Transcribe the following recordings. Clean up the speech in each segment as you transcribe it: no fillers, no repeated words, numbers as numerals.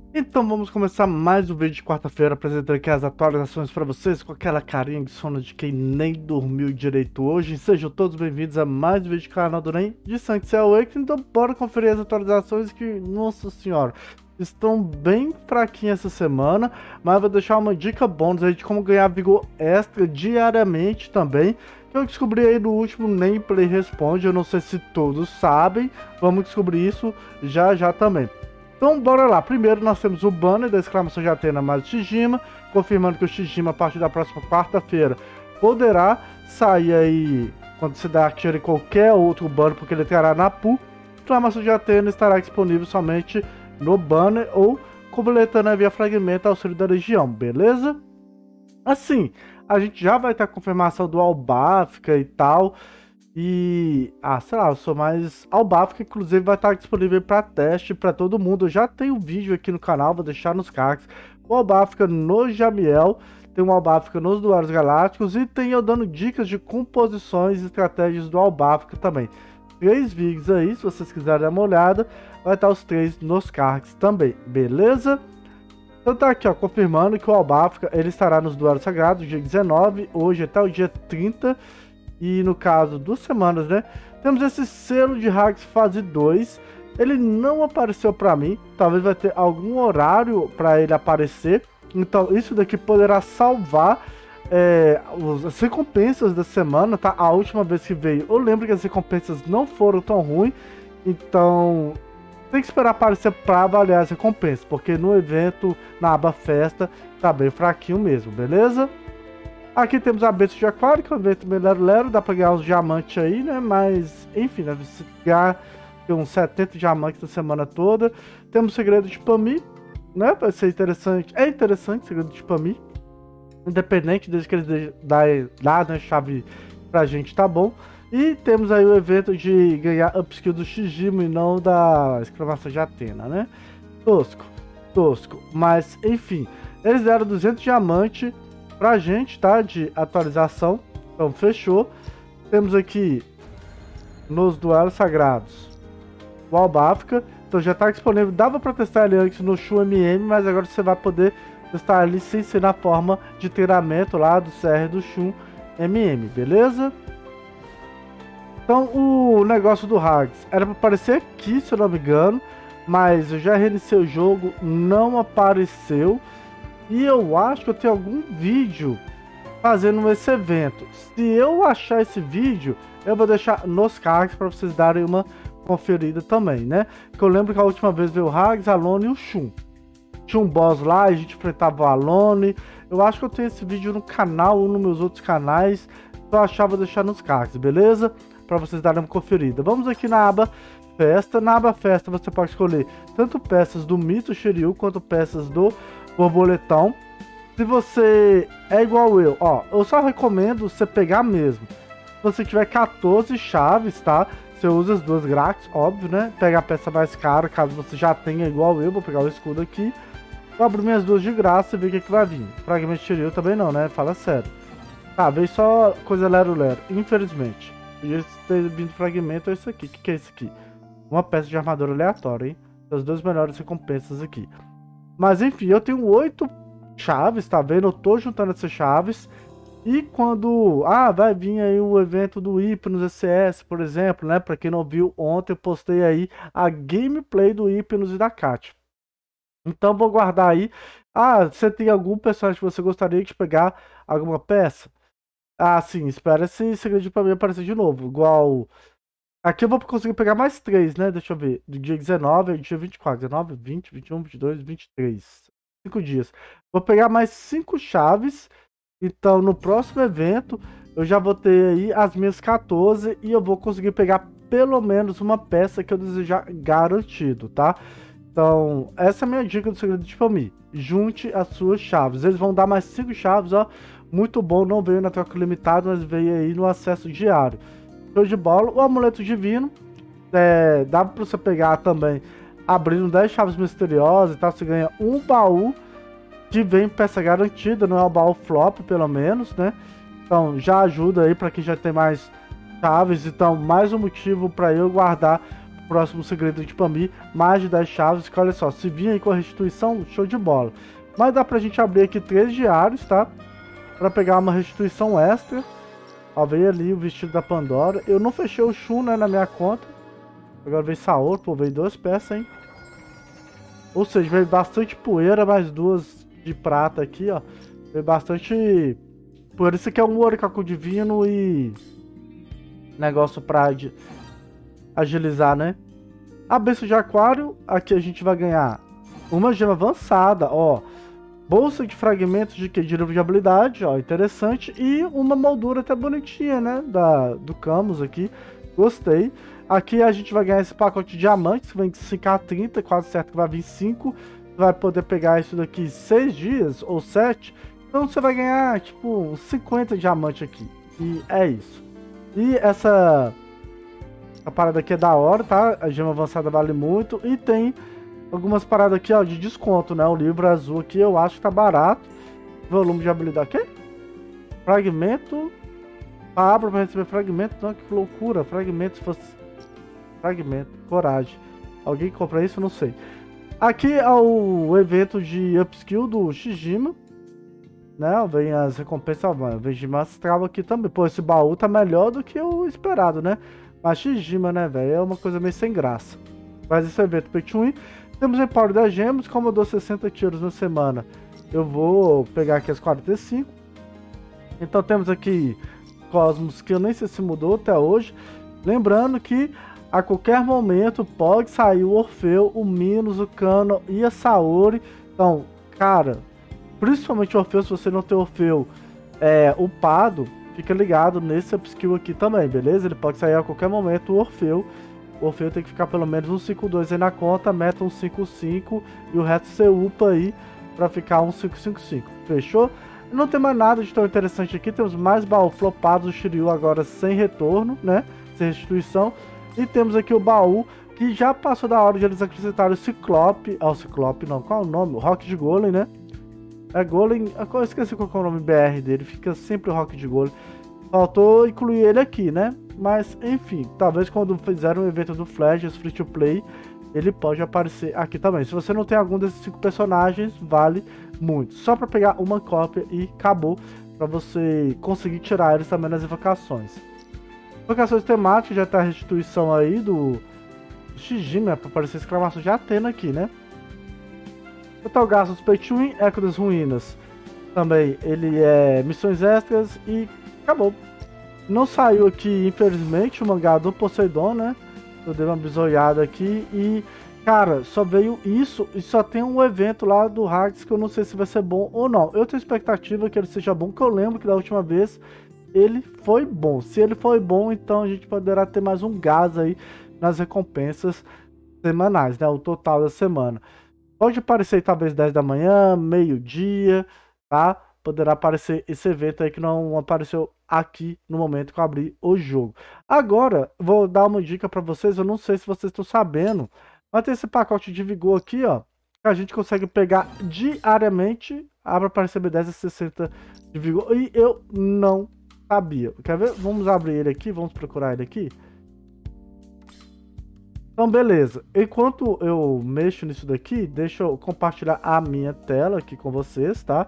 Então vamos começar mais um vídeo de quarta-feira, apresentando aqui as atualizações para vocês, com aquela carinha de sono de quem nem dormiu direito hoje. Sejam todos bem-vindos a mais um vídeo do canal do NEM de Sanctuary Awakening. Então bora conferir as atualizações que, nossa senhora, estão bem fraquinhas essa semana, mas vou deixar uma dica bônus aí de como ganhar vigor extra diariamente também, que eu descobri aí no último NEM Play Responde. Eu não sei se todos sabem, vamos descobrir isso já já também. Então bora lá, primeiro nós temos o banner da exclamação de Athena mais o Shijima, confirmando que o Shijima a partir da próxima quarta-feira poderá sair aí quando se dá tiro em qualquer outro banner, porque ele terá na pool. Exclamação de Athena estará disponível somente no banner ou completando via fragmento auxílio da região, beleza? Assim, a gente já vai ter a confirmação do Albafka e tal. E, sei lá, eu sou mais Albafka, inclusive vai estar disponível para teste para todo mundo. Eu já tenho um vídeo aqui no canal, vou deixar nos cards. O Albafka no Jamiel, tem um Albafka nos Duelos Galácticos e tem eu dando dicas de composições e estratégias do Albafka também. 3 vídeos aí, se vocês quiserem dar uma olhada, vai estar os 3 nos cards também, beleza? Então tá aqui, ó, confirmando que o Albafka ele estará nos Duelos Sagrados, dia 19, hoje até o dia 30. E no caso 2 semanas, né? Temos esse selo de Hags fase 2. Ele não apareceu para mim. Talvez vai ter algum horário para ele aparecer. Então isso daqui poderá salvar as recompensas da semana, tá? A última vez que veio, eu lembro que as recompensas não foram tão ruins. Então tem que esperar aparecer para avaliar as recompensas. Porque no evento, na aba festa, tá bem fraquinho mesmo, beleza? Aqui temos a besta de aquário, que é um evento meio lero, dá pra ganhar uns diamantes aí, né? Mas, enfim, né? Você ganhar uns 70 diamantes na semana toda. Temos o segredo de Pami, né? Vai ser interessante. É interessante o segredo de Pami. Independente, desde que eles dá né, chave pra gente, tá bom. E temos aí o evento de ganhar upskill do Shijima e não da exclamação de Athena, né? Tosco, tosco. Mas, enfim, eles deram 200 diamantes pra gente, tá? De atualização. Então, fechou. Temos aqui nos Duelos Sagrados o Albafka. Então, já tá disponível. Dava pra testar ele antes no Shun MM, mas agora você vai poder testar ali sem ser na forma de treinamento lá do CR do Shun MM, beleza? Então, o negócio do Hags era pra aparecer aqui, se eu não me engano, mas eu já reiniciei o jogo, não apareceu. E eu acho que eu tenho algum vídeo fazendo esse evento. Se eu achar esse vídeo, eu vou deixar nos cards para vocês darem uma conferida também, né? Que eu lembro que a última vez veio o Hags, Alone e o Shun. Tinha um boss lá, a gente enfrentava o Alone. Eu acho que eu tenho esse vídeo no canal ou nos meus outros canais. Se eu achar, vou deixar nos cards, beleza? Para vocês darem uma conferida. Vamos aqui na aba Festa. Na aba Festa você pode escolher tanto peças do Mito Shiryu quanto peças do Borboletão. Se você é igual eu, ó, eu só recomendo você pegar mesmo. Se você tiver 14 chaves, tá? Você usa as 2 grátis, óbvio, né? Pega a peça mais cara, caso você já tenha igual eu. Vou pegar o escudo aqui. Vou abrir minhas 2 de graça e ver o que vai vir. Fragmento de Shiryu também não, né? Fala sério. Tá, veio só coisa lero-lero, infelizmente. Podia ter vindo fragmento ou isso aqui. O que é isso aqui? Uma peça de armadura aleatória, hein? As 2 melhores recompensas aqui. Mas enfim, eu tenho 8 chaves, tá vendo? Eu tô juntando essas chaves. E quando... vai vir aí o evento do Hypnos SS, por exemplo, né? Pra quem não viu, ontem eu postei aí a gameplay do Hypnos e da Kat. Então vou guardar aí. Você tem algum personagem que você gostaria de pegar alguma peça? Sim, espera esse segredo pra mim aparecer de novo. Igual... Aqui eu vou conseguir pegar mais 3, né? Deixa eu ver. Do dia 19 ao dia 24. 19, 20, 21, 22, 23. 5 dias. Vou pegar mais 5 chaves. Então, no próximo evento, eu já vou ter aí as minhas 14. E eu vou conseguir pegar pelo menos uma peça que eu desejar garantido, tá? Então, essa é a minha dica do segredo de Pami. Junte as suas chaves. Eles vão dar mais 5 chaves, ó. Muito bom. Não veio na troca limitada, mas veio aí no acesso diário. Show de bola. O amuleto divino dá pra você pegar também abrindo 10 chaves misteriosas e tal. Você ganha um baú que vem peça garantida, não é o baú flop pelo menos, né? Então já ajuda aí pra quem já tem mais chaves. Então mais um motivo pra eu guardar próximo segredo de Pamir, mais de 10 chaves, que olha só, se vir aí com a restituição, show de bola. Mas dá pra gente abrir aqui 3 diários, tá? Pra pegar uma restituição extra. Ó, veio ali o vestido da Pandora. Eu não fechei o Shun, né, na minha conta. Agora veio Saori, pô, veio 2 peças, hein? Ou seja, veio bastante poeira, mais 2 de prata aqui, ó. Veio bastante poeira. Isso aqui é um Orichalcum Divino e... negócio pra agilizar, né? A besta de aquário, aqui a gente vai ganhar uma gema avançada, ó. Bolsa de fragmentos de livro de habilidade, ó, interessante. E uma moldura até bonitinha, né? Do Camus aqui, gostei. Aqui a gente vai ganhar esse pacote de diamantes, que vem de 5 a 30, quase certo que vai vir 5. Vai poder pegar isso daqui 6 dias ou 7. Então você vai ganhar, tipo, uns 50 diamantes aqui. E é isso. E essa parada aqui é da hora, tá? A gema avançada vale muito. E tem algumas paradas aqui, ó, de desconto, né? O livro azul aqui eu acho que tá barato. Volume de habilidade. O quê? Fragmento. Abra pra receber fragmento. Não, que loucura. Fragmento se fosse... Fragmento. Coragem. Alguém compra isso? Não sei. Aqui é o evento de upskill do Shijima. Né? Vem as recompensas. Ó, vem de astral aqui também. Pô, esse baú tá melhor do que o esperado, né? Mas Shijima, né, velho? É uma coisa meio sem graça. Mas esse evento Pay to Win. Temos o Empório das Gemas. Como eu dou 60 tiros na semana, eu vou pegar aqui as 45. Então temos aqui Cosmos, que eu nem sei se mudou até hoje. Lembrando que a qualquer momento pode sair o Orfeu, o Minos, o Cano e a Saori. Então, cara, principalmente o Orfeu, se você não tem Orfeu upado, fica ligado nesse upskill aqui também, beleza? Ele pode sair a qualquer momento o Orfeu. O Orfeu tem que ficar pelo menos um 5-2 aí na conta, meta um 5-5 e o resto você upa aí pra ficar um 5-5-5. Fechou? Não tem mais nada de tão interessante aqui. Temos mais baú flopados do Shiryu agora sem retorno, né? Sem restituição. E temos aqui o baú que já passou da hora de eles acrescentarem o Ciclope. Ah, o Ciclope não, qual é o nome? O Rock de Golem, né? É Golem, eu esqueci qual é o nome BR dele, fica sempre o Rock de Golem. Faltou incluir ele aqui, né? Mas, enfim, talvez quando fizerem um evento do Flash, esse Free to Play, ele pode aparecer aqui também. Se você não tem algum desses 5 personagens, vale muito. Só para pegar uma cópia e acabou, para você conseguir tirar eles também nas invocações. Invocações temáticas, já tá a restituição aí do Shijima, para aparecer exclamação de Atena aqui, né? Total gasto dos Pay to Win, Eco das Ruínas. Também ele é missões extras e acabou. Não saiu aqui, infelizmente, o mangá do Poseidon, né? Eu dei uma bisoiada aqui e, cara, só veio isso e só tem um evento lá do Hades que eu não sei se vai ser bom ou não. Eu tenho expectativa que ele seja bom, que eu lembro que da última vez ele foi bom. Se ele foi bom, então a gente poderá ter mais um gás aí nas recompensas semanais, né? O total da semana. Pode aparecer talvez 10 da manhã, meio-dia, tá? Poderá aparecer esse evento aí que não apareceu aqui no momento que eu abri o jogo. Agora, vou dar uma dica para vocês, eu não sei se vocês estão sabendo, mas tem esse pacote de vigor aqui, ó, que a gente consegue pegar diariamente, abra para receber 10 a 60 de vigor, e eu não sabia. Quer ver? Vamos abrir ele aqui, vamos procurar ele aqui. Então, beleza. Enquanto eu mexo nisso daqui, deixa eu compartilhar a minha tela aqui com vocês, tá?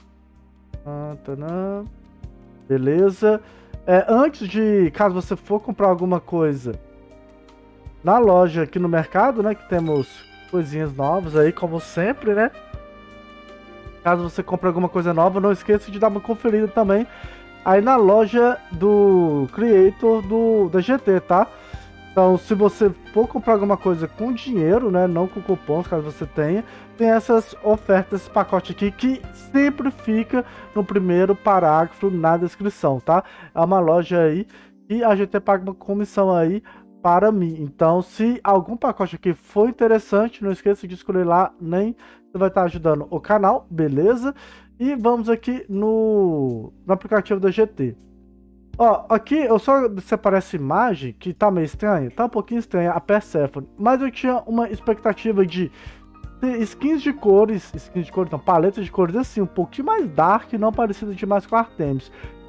Beleza. Antes de, caso você for comprar alguma coisa na loja aqui no mercado, né? Que temos coisinhas novas aí, como sempre, né? Caso você compre alguma coisa nova, não esqueça de dar uma conferida também aí na loja do Creator da GT, tá? Então, se você for comprar alguma coisa com dinheiro, né, não com cupons, caso você tenha, tem essas ofertas, esse pacote aqui, que sempre fica no primeiro parágrafo na descrição, tá? É uma loja aí e a GT paga uma comissão aí para mim. Então, se algum pacote aqui for interessante, não esqueça de escolher lá, nem você vai estar ajudando o canal, beleza? E vamos aqui no aplicativo da GT. Ó, aqui eu só separei essa imagem que tá meio estranha, tá um pouquinho estranha a Persephone, mas eu tinha uma expectativa de ter skins de cores, não, paletas de cores assim, um pouquinho mais dark, não parecido demais com Artemis.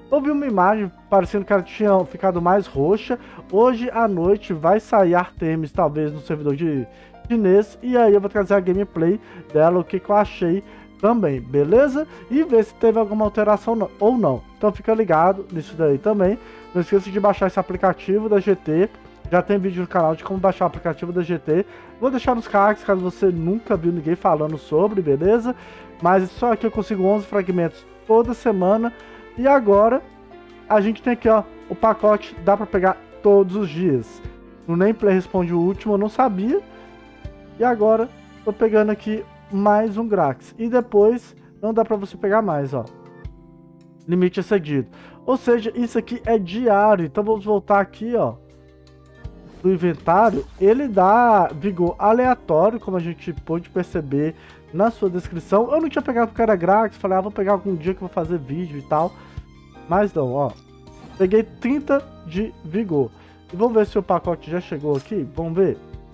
Eu vi uma imagem parecendo que ela tinha ficado mais roxa. Hoje à noite vai sair Artemis, talvez no servidor de chinês, e aí eu vou trazer a gameplay dela, o que eu achei também, beleza? E ver se teve alguma alteração ou não. Então fica ligado nisso daí também. Não esqueça de baixar esse aplicativo da GT. Já tem vídeo no canal de como baixar o aplicativo da GT. Vou deixar nos cards caso você nunca viu ninguém falando sobre, beleza? Mas só aqui eu consigo 11 fragmentos toda semana. E agora a gente tem aqui, ó, o pacote dá pra pegar todos os dias. No Nameplay responde o último, eu não sabia. E agora tô pegando aqui mais um Grax. E depois não dá pra você pegar mais, ó. Limite excedido. Ou seja, isso aqui é diário. Então vamos voltar aqui, ó, do inventário. Ele dá vigor aleatório, como a gente pôde perceber na sua descrição. Eu não tinha pegado porque era Grax. Falei, vou pegar algum dia que eu vou fazer vídeo e tal. Mas não, ó. Peguei 30 de vigor. E vamos ver se o pacote já chegou aqui. Vamos ver.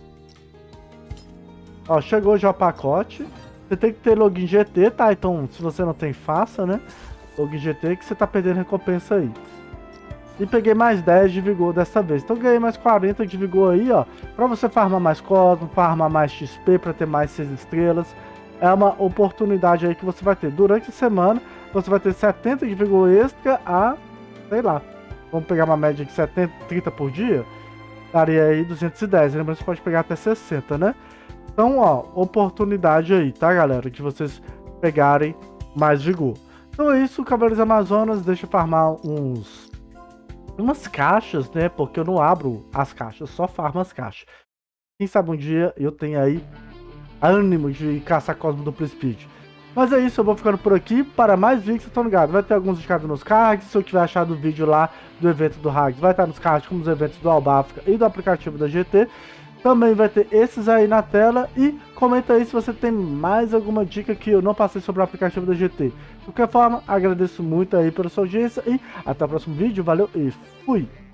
Ó, chegou já o pacote. Você tem que ter login GT, tá? Então, se você não tem, faça, né? Login GT que você tá perdendo recompensa aí. E peguei mais 10 de vigor dessa vez. Então ganhei mais 40 de vigor aí, ó. Pra você farmar mais cosmo, farmar mais XP, pra ter mais 6 estrelas. É uma oportunidade aí que você vai ter. Durante a semana, você vai ter 70 de vigor extra a, sei lá, vamos pegar uma média de 70, 30 por dia. Daria aí 210. Lembrando que você pode pegar até 60, né? Então, ó, oportunidade aí, tá, galera? De vocês pegarem mais vigor. Então é isso, Cavaleiros Amazonas. Deixa eu farmar umas caixas, né? Porque eu não abro as caixas, só farmo as caixas. Quem sabe um dia eu tenho aí ânimo de caçar Cosmo Duplo Speed. Mas é isso, eu vou ficando por aqui. Para mais vídeos, vocês estão ligados. Vai ter alguns indicados nos cards. Se eu tiver achado o vídeo lá do evento do Hags, vai estar nos cards, como os eventos do Albáfrica e do aplicativo da GT. Também vai ter esses aí na tela. E comenta aí se você tem mais alguma dica que eu não passei sobre o aplicativo da GT. De qualquer forma, agradeço muito aí pela sua audiência. E até o próximo vídeo. Valeu e fui!